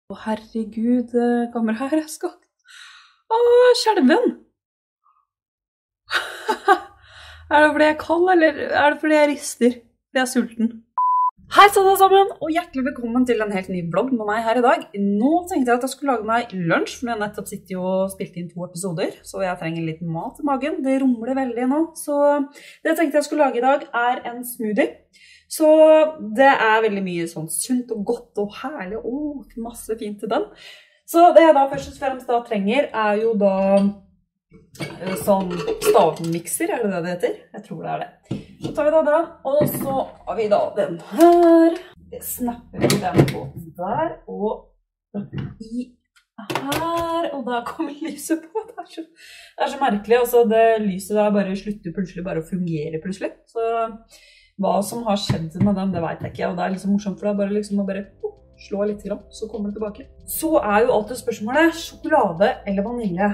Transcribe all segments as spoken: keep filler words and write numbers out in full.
Å herregud, kameraet her er skakt. Å, skjelven! Er det fordi jeg er kald, eller er det fordi jeg rister? Fordi jeg er sulten. Hei sann alle sammen, og hjertelig velkommen til en helt ny vlogg med meg her i dag. Nå tenkte jeg at jeg skulle lage meg lunsj, for jeg nettopp sitter og spilte inn to episoder, så jeg trenger litt mat i magen. Det rumler veldig nå, så det jeg tenkte jeg skulle lage i dag er en smoothie. Så det er veldig mye sånn sunt og godt og herlig, og masse fint til den. Så det jeg da først og fremst da trenger er jo da sånn stavmikser, er det det det heter? Jeg tror det er det. Så tar vi da den, og så har vi da den her. Det snapper vi den på der, og i her, og da kommer lyset på. Det er så, det er så merkelig, altså det lyset der bare slutter plutselig bare å fungere plutselig. Så hva som har skjedd med den, det vet jeg ikke, og det er liksom morsomt, for det er bare liksom å bare oh, slå litt grann, så kommer det tilbake. Så er jo alltid spørsmålet, sjokolade eller vanilje?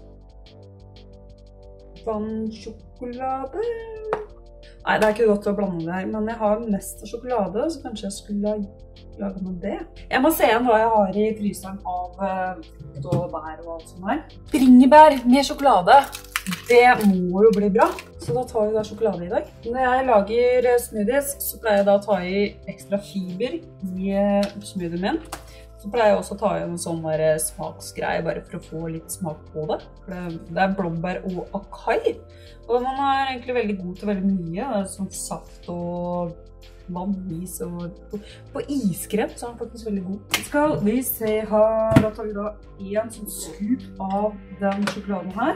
Vannsjokolade? Nei, det er ikke godt å blande det her, men jeg har mest av sjokolade, så kanskje jeg skulle lage med det. Jeg må se igjen hva jeg har i fryseren av uh, og bær og alt sånt her. Bringebær med sjokolade, det må jo bli bra, så da tar vi da sjokolade i dag. Når jeg lager smoothies, så pleier jeg da å ta i ekstra fiber i smoothien min. Så pleier jeg også å ta i en sånn der smaksgreie, bare for å få litt smak på det. For det er blåbær og akai. Og den er egentlig veldig god til veldig mye. Det er sånn saft og vannis og på, på iskrem så er den faktisk veldig god. Skal vi se her, da tar vi da en sånn scoop av den sjokoladen her.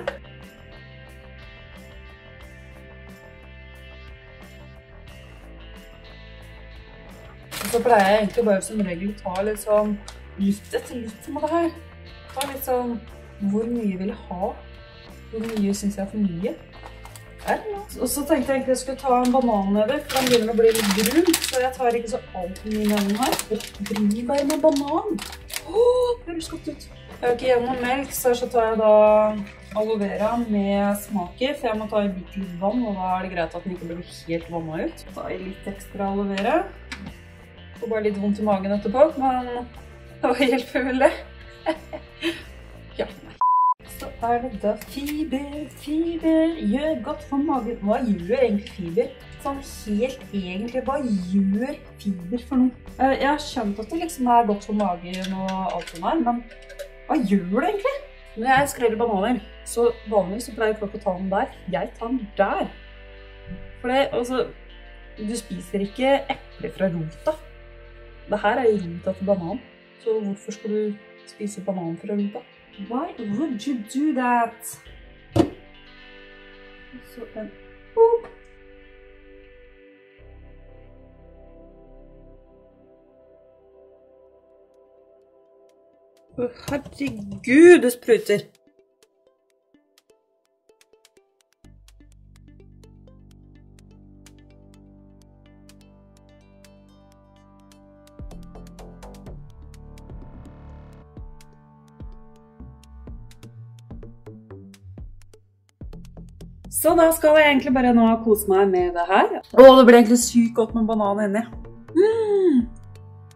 Så pleier jeg egentlig bare som regel å ta litt sånn litt etter litt med det her. Ta litt sånn, hvor mye vil jeg ha? Hvor mye synes jeg er for mye? Der, ja. Og så tenkte jeg egentlig jeg skulle ta en banan over, for den begynner å bli litt brun. Så jeg tar ikke så alt mye med den her. Og bringebær med banan! Åh, det høres godt ut! Jeg har ikke gjennom melk, så tar jeg da aloe vera med smaker, for jeg må ta i litt litt vann, og da er det greit at den ikke blir helt vannet ut. Ta i litt ekstra aloe vera. Får bare litt vondt i magen etterpå, men det var helt vel det. Ja. Så er det da fiber, fiber, gjør godt for magen. Hva gjør egentlig fiber? Sånn helt egentlig, hva gjør fiber for noe? Jeg har skjønt at det liksom er godt for magen og alt sånt her, men hva gjør det egentlig? Når jeg skreller bananer, så vanligvis så pleier folk å ta den der. Jeg tar den der. For det, altså, du spiser ikke epler fra rota. Det her er jo rota til banan, så hvorfor skal du spise banan fra rota? Why would you do that? Så en opp. Å, herregud, det spruter. Så da skal jeg egentlig bare nå kose meg med det her. Åh, det ble egentlig sykt godt med banan inni. Mm.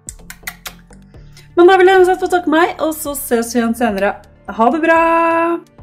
Men da vil jeg uansett få takke meg, og så ses vi igjen senere. Ha det bra!